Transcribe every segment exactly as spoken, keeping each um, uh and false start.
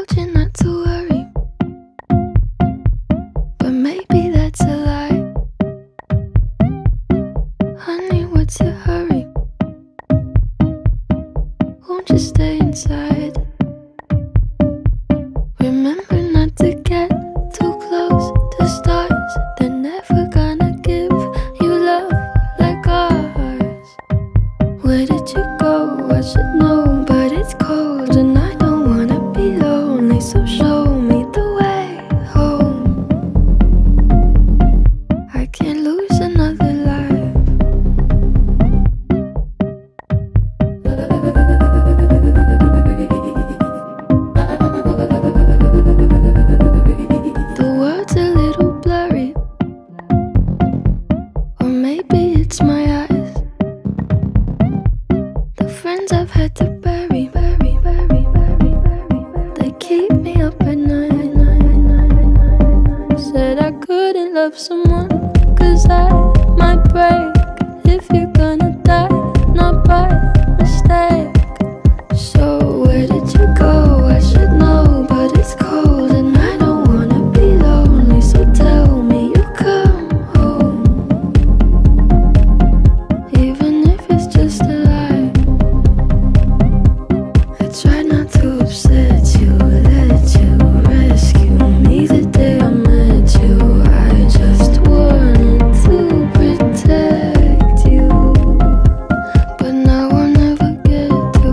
told you not to worry, but maybe that's a lie. Honey, what's your hurry? Won't you stay inside? Remember not to get too close to stars. They're never gonna give you love like ours. Where did you go? I should know, but it's cold and I don't wanna be lonely. So show me the way home. I can't lose another life. The world's a little blurry, or maybe it's my eyes. The friends I've had to bury, bury, bury, bury, bury, they keep me up at night. Said I couldn't love someone, cause I might break. If you're gonna die, not by mistake. So where did you go? I should know, but it's cold and I don't wanna be lonely. So tell me you come home, even if it's just a lie. I try not to upset you, let you rescue me the day I met you. I just wanted to protect you, but now I'll never get to.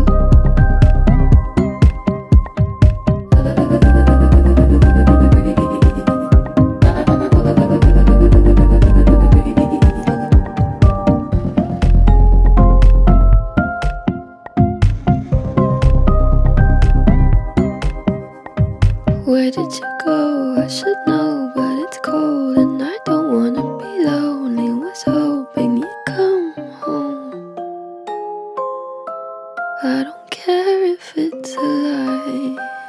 Where did you go? I should know, but it's cold and I don't wanna be lonely. Was hoping you'd come home. I don't care if it's a lie.